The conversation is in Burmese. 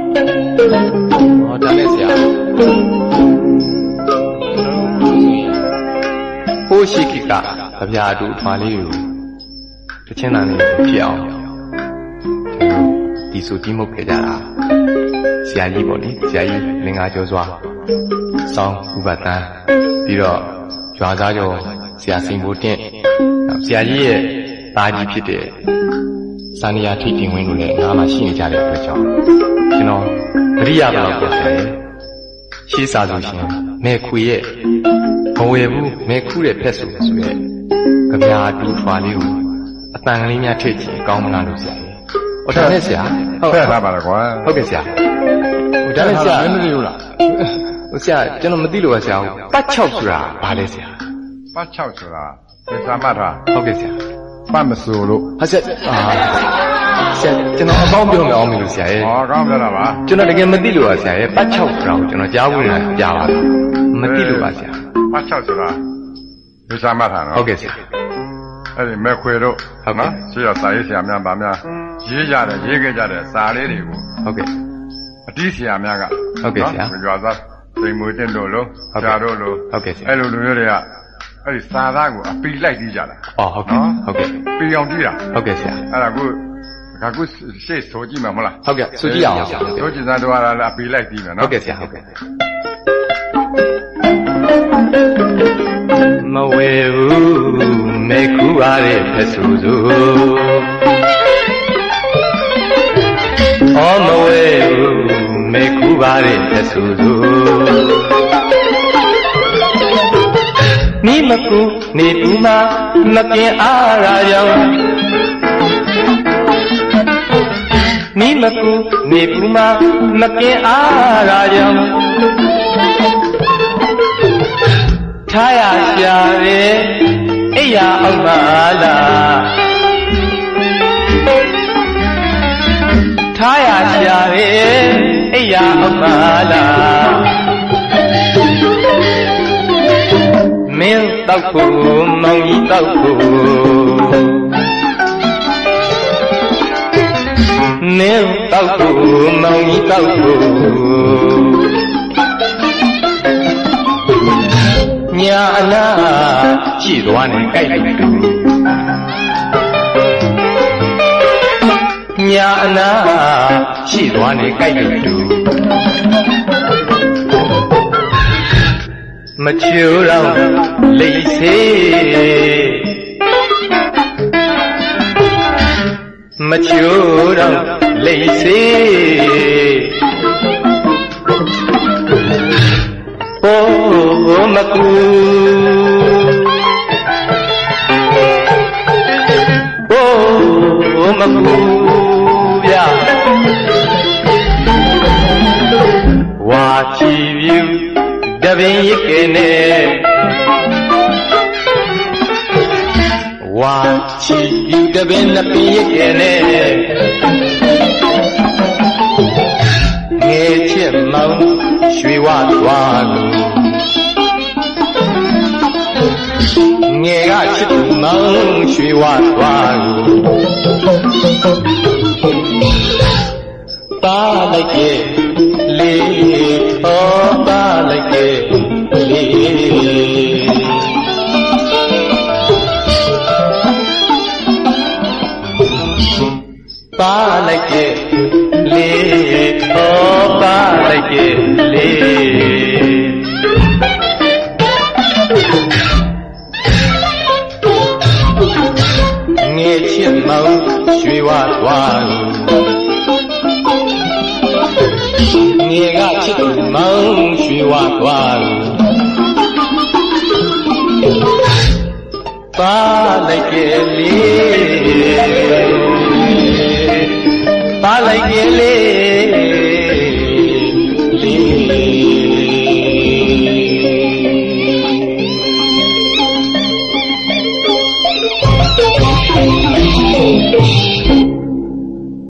ဒါနဲ့ဆရာဟိုးရှိခိကဗဗျာတူထွာလေးကိုတချင်းတန်လေးဖြစ်အောင်ဒီဆိုတီးမှုတ်ခဲ့ကြတာဆရာကြီးပေါ့လေဆရာကြီးလင်္ကာကျော်စွာစောင်းဥပဒန်းပြီးတော့ရွာသားကျော်ဆရာစိန်ဘိုးတင့်ဆရာကြီးရဲ့သားကြီးဖြစ်တဲ့စာနီယာထိတ်တင်ဝင်းတို့လည်းနားမှာရှိနေကြတဲ့အတွက်ကြောင့်ကျွန်တော်ပရိယာဘလောက်ပြောတယ်ရှေးစာဆိုရှင်မဲခွေရဲ့မဝယ်ဘူးမဲခူးတဲ့ဖက်ဆိုရဲကြပြာတူထွာလေးကိုအတန်ကလေးများထိတ်ချင်ကောင်းမလားလို့ဆရာကြီးဟုတ်တယ်ဆရာဟုတ်ဖက်ထားပါလားကွာဟုတ်ကဲ့ဆရာဟိုဒါနဲ့ဆရာမသိဘူးလားဟိုဆရာကျွန်တော်မသိလို့ပါဆရာပတ်6ဆိုတာဘာလဲဆရာပတ်6ဆိုတာဒီစာမှတ်ထားဟုတ်ကဲ့ဆရာပတ်မစိုးလို့ဟုတ်ဆရာဆရာကျွန်တော်အပေါင်းပြောမအောင်လို့ဆရာရဲ့ဟောကောင်းပြောတာပါကျွန်တော်တကယ်မသိလို့ပါဆရာရဲ့ပတ်6ဆိုတာကိုကျွန်တော်ကြားဖို့လည်းကြားပါလားမသိလို့ပါဆရာပတ်6ဆိုတာဒီစာမှတ်ထားနော်ဟုတ်ကဲ့ဆရာအဲ့ဒီမဲခွေတို့ဟုတ်နော်ရှိရစာရေးဆရာများဗာများရေးကြတယ်ရေးခဲ့ကြတဲ့စာလေးတွေကိုဟုတ်ကဲ့အတီးဆရာများကဟုတ်ကဲ့ဆရာရွာသားစိန်မွေးတင်တို့လို့ဆရာတို့လို့ဟုတ်ကဲ့ဆရာအဲ့လိုလူမျိုးတွေကအဲ့ဒီစာသားကိုအပီလိုက်ပြီးကြတာဟုတ်ကဲ့ဟုတ်ကဲ့ပီအောင်ကြည့်တာဟုတ်ကဲ့ဆရာအဲ့ဒါကိုရှေ့ဆိုကြည့်မှာမလားဟုတ်ကဲ့ဆိုကြည့်အောင်ဆရာဆိုကြည့်သားတို့ကလည်းအပီလိုက်ပြီးမယ်နော်ဟုတ်ကဲ့ဆရာဟုတ်ကဲ့မဝဲဘူးမေခူရတဲ့ဖဆူဆူမဝဲဘူးမေခူပါတဲ့ဖဆူဆူနီမကူနေပူမမကင်အားရာကြောင့်နီမကူနေပူမမကင်အားရာကြောင့်ထားရရှာရဲ့အိယာအောင်ပါလားထားရရှာရဲ့အိယာအောင်ပါလားမင်းတောက်ဖို့မောင်ကြီးတောက်ဖို့မင်းတောက်ဖို့မောင်ကြီးတောက်ဖို့ညာအလားကြည့်သွားနေကြိုက်တူညာအလားကြည့်သွားနေကြိုက်တူမချိုးတော့လိမ့်စေမချိုးတော့လိမ့်စေမကူမကူဗျာဝါချီပြူတပင်ရစ်ကနဲ့ဝါချီပြူတပင်နှစ်ပင်ရစ်ကနဲ့ငယ်ချစ်မောင်ရွှေဝသွားလို့ငယ်ကချစ်သူမောင်ရွှေဝသွားလို့ပါလိုက်ရဲ့လေးပါလိုက်ရဲ့လေးပါလိုက်ရဲ့လေးပါလိုက်ရဲ့လေးငယ်ချစ်မောင်ရွှေဝသွားငယ်ကချစ်သူမောင်ရွှေဝသွားပါလိုက်ရဲ့လေးပါလိုက်ရဲ့လေး